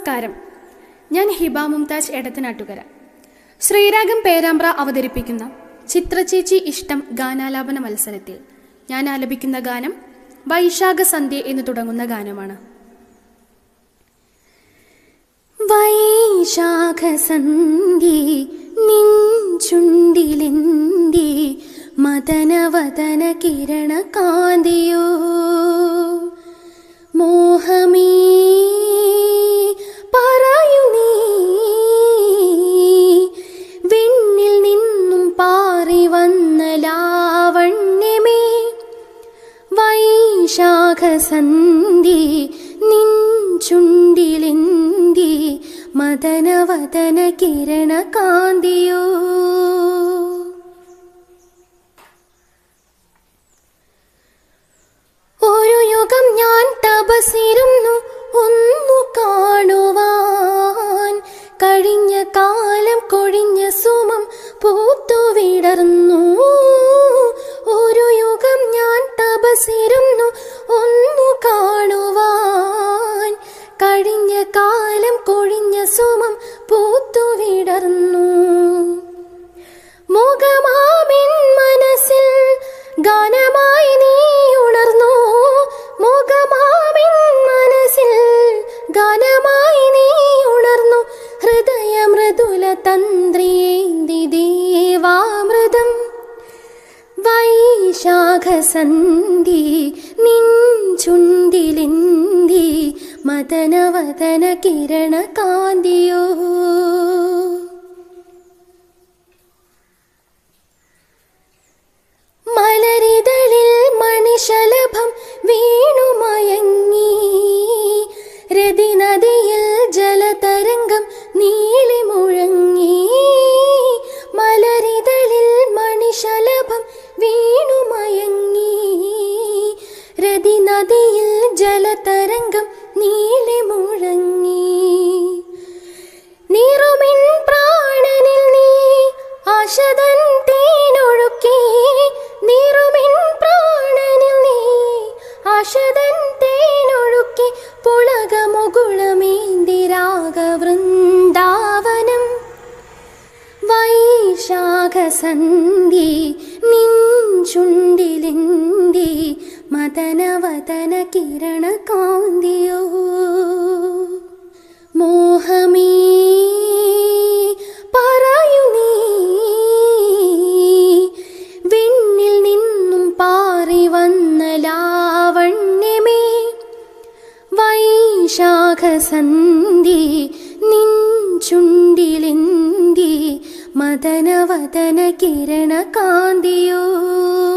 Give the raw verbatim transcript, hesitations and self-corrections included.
നമസ്കാരം. ഞാൻ ഹിബ മുംതാജ് എടത്തനാട്ടുകര. ശ്രീരാഗം പേരാമ്പ്ര അവതരിപ്പിക്കുന്ന ചിത്രചേച്ചി ഇഷ്ടം ഗാനാലാപന മത്സരത്തിൽ ഞാൻ ആലപിക്കുന്ന ഗാനം വൈശാഖ സന്ധ്യ എന്ന് തുടങ്ങുന്ന ഗാനമാണ്. വൈശാഖ സന്ധ്യേ നിൻ ചുണ്ടിലെന്തേ മദനവദന കിരണ കാന്തിയോ മോഹമേ പറയൂ നീ വിണ്ണിൽ നിന്നും പാറി വന്ന ലാവണ്യമേ വൈശാഖ സന്ധ്യേ നിൻ ചുണ്ടിലെന്തേ മദനവദന കിരണ കാന്തിയോ ഒരു യുഗം ഞാൻ തപസ്സിരുന്നു ഒന്നു കാണുവാൻ കഴിഞ്ഞ കാലം കൊഴിഞ്ഞ സുമം പൂത്തുവിടർന്നു ഒരു യുഗം ഞാൻ തപസ്സിരുന്നു ഒന്നു കാണുവാൻ കഴിഞ്ഞ കാലം കൊഴിഞ്ഞ സുമം പൂത്തുവിടർന്നു മുഖമാമിൻ മനസ്സിൽ ഗാനമായി നീ ഉണർന്നു മുഖമാമിൻ മനസ്സിൽ ഗാനമായി നീ ഉണർന്നു ഹൃദയ മൃദുല തന്ത്രിയേന്തി ദേവാമൃതം വൈശാഖ സന്ധ്യേ നിൻ ചുണ്ടിലെന്തേ മദനവദന കിരണ കാന്തിയോ മലരിതളിൽ മണിശലഭം വീണുമയങ്ങി രതിനദിയിൽ ജലതരംഗം നീളി മുഴങ്ങി മലരിതളിൽ മണിശലഭം വീണുമയങ്ങി രതിനദിയിൽ ജലതരംഗം നീളി മുഴങ്ങി നീറുമിൻ പ്രാണനിൽ നീ ആശതൻ തേനൊഴുക്കി നീറുമിൻ പ്രാണനിൽ നീ ആശതൻ തേനൊഴുക്കി പുളകമുകുളമേന്തി രാഗവൃന്ദാവനം വൈശാഖ സന്ധ്യേ നിൻ ചുണ്ടിലെന്തേ മദനവദന കിരണ കാന്തിയോ മോഹമേ പറയൂ നീ വിണ്ണിൽ നിന്നും പാറി വന്ന ലാവണ്യമേ വൈശാഖ സന്ധ്യേ നിൻ ചുണ്ടിലെന്തേ മദനവദന കിരണ കാന്തിയോ